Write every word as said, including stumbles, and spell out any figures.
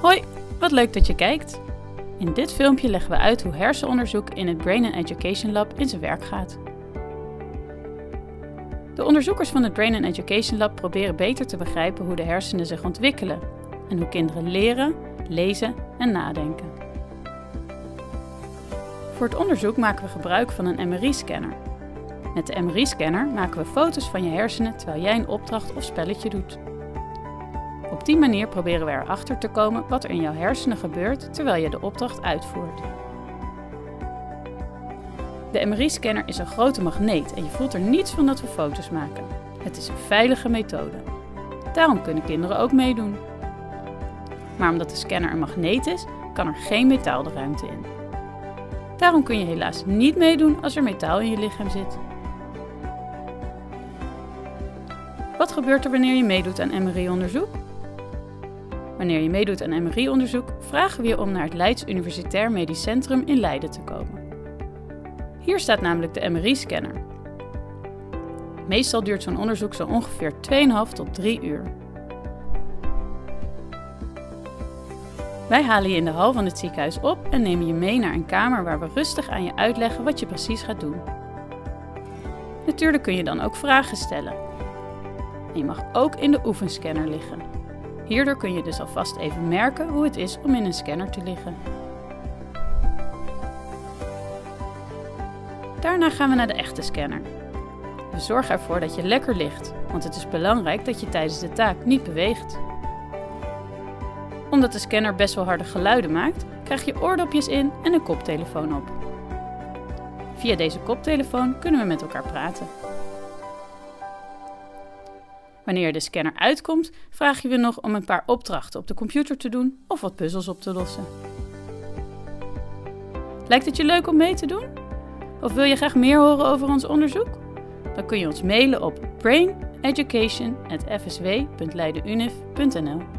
Hoi, wat leuk dat je kijkt! In dit filmpje leggen we uit hoe hersenonderzoek in het Brain and Education Lab in zijn werk gaat. De onderzoekers van het Brain and Education Lab proberen beter te begrijpen hoe de hersenen zich ontwikkelen en hoe kinderen leren, lezen en nadenken. Voor het onderzoek maken we gebruik van een M R I-scanner. Met de M R I-scanner maken we foto's van je hersenen terwijl jij een opdracht of spelletje doet. Op die manier proberen we erachter te komen wat er in jouw hersenen gebeurt terwijl je de opdracht uitvoert. De M R I-scanner is een grote magneet en je voelt er niets van dat we foto's maken. Het is een veilige methode. Daarom kunnen kinderen ook meedoen. Maar omdat de scanner een magneet is, kan er geen metaal de ruimte in. Daarom kun je helaas niet meedoen als er metaal in je lichaam zit. Wat gebeurt er wanneer je meedoet aan M R I-onderzoek? Wanneer je meedoet aan M R I-onderzoek, vragen we je om naar het Leids Universitair Medisch Centrum in Leiden te komen. Hier staat namelijk de M R I-scanner. Meestal duurt zo'n onderzoek zo ongeveer twee komma vijf tot drie uur. Wij halen je in de hal van het ziekenhuis op en nemen je mee naar een kamer waar we rustig aan je uitleggen wat je precies gaat doen. Natuurlijk kun je dan ook vragen stellen. En je mag ook in de oefenscanner liggen. Hierdoor kun je dus alvast even merken hoe het is om in een scanner te liggen. Daarna gaan we naar de echte scanner. We zorgen ervoor dat je lekker ligt, want het is belangrijk dat je tijdens de taak niet beweegt. Omdat de scanner best wel harde geluiden maakt, krijg je oordopjes in en een koptelefoon op. Via deze koptelefoon kunnen we met elkaar praten. Wanneer de scanner uitkomt, vraag je we nog om een paar opdrachten op de computer te doen of wat puzzels op te lossen. Lijkt het je leuk om mee te doen? Of wil je graag meer horen over ons onderzoek? Dan kun je ons mailen op brain education at f s w punt leiden univ punt n l.